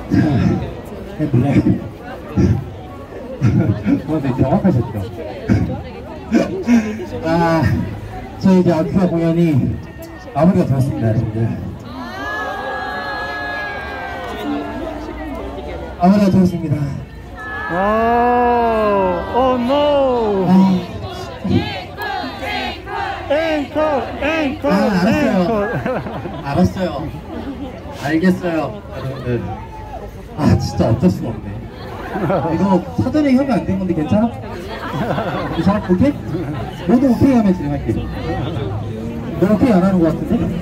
몰라요. 되게 정확하셨죠? 저희 이제 아큐아 공연이 마무리가 되었습니다, 여러분들. 마무리가 되었습니다. Oh no! 앵콜! 알았어요. 알겠어요, 여러분들. 진짜 어쩔 수가 없네. 이거 사전에 협의 안 된 건데 괜찮아? 괜찮아? 오케이? 너도 오케이 하면 진행할게. 너 오케이 안 하는 것 같은데?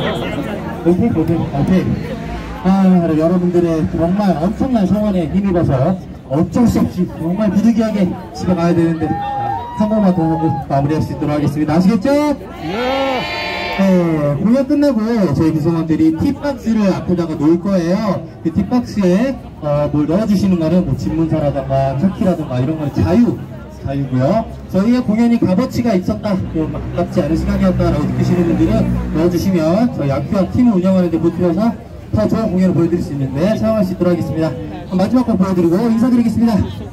오케이. 여러분들의 정말 엄청난 성원에 힘입어서 어쩔 수 없이 정말 부득이하게 집에 가야 되는데 한 번만 더 하고 마무리할 수 있도록 하겠습니다. 아시겠죠? 네, 공연 끝나고 저희 구성원들이 팁박스를 앞에다가 놓을 거예요. 그 팁박스에 뭘 넣어주시는 거는 뭐 집문서라던가 차키라던가 이런 거는 자유고요. 저희의 공연이 값어치가 있었다, 아깝지 않은 시간이었다라고 느끼시는 분들은 넣어주시면 저희 아큐아 팀을 운영하는 데 보태어서 더 좋은 공연을 보여드릴 수 있는데 사용할 수 있도록 하겠습니다. 마지막 거 보여드리고 인사드리겠습니다.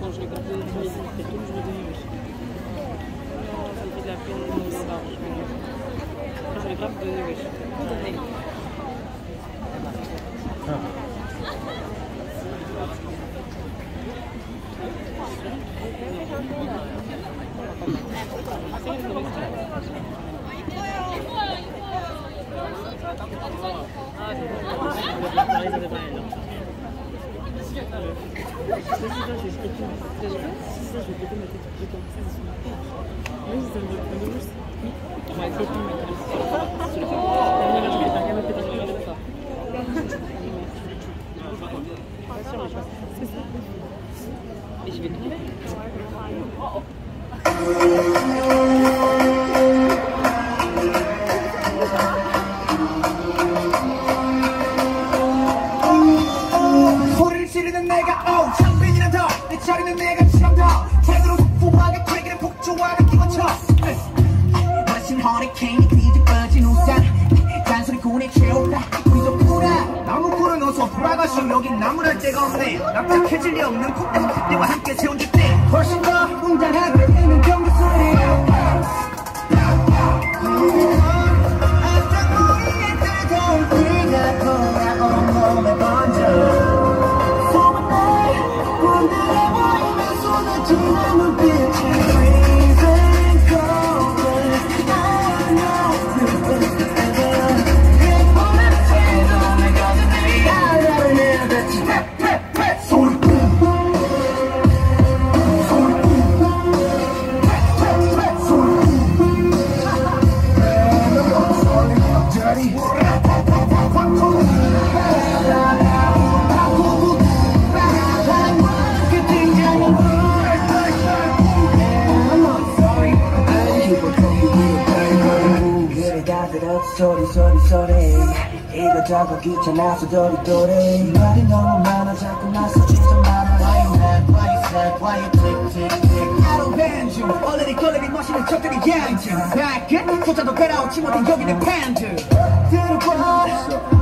소리를 지르는 내가 창빈이란 더내 자리는 내가 참더 제대로 폭포하게 되기를 폭주하는 기관차 마신 허리케인이 뒤집어진 우산 잔소리 군에 채웠다 우리 덕분에 나무꾼은 어서 돌아가시 여긴 나무랄 데가 없네 납작해질 리 없는 콧대와 함께 채운 주택 훨씬 더 웅장하게 되는 경기 소리 소리 이거저거 귀찮아서 도리도리 말이 너무 많아 자꾸 나서지도 말아 Why you mad, why you sad, why you tick tick tick I don't bend you 얼레리 걸레리 멋있는 척들이 양지 Back it 소자도 배라오지 못해 여기는 팬들 들어봐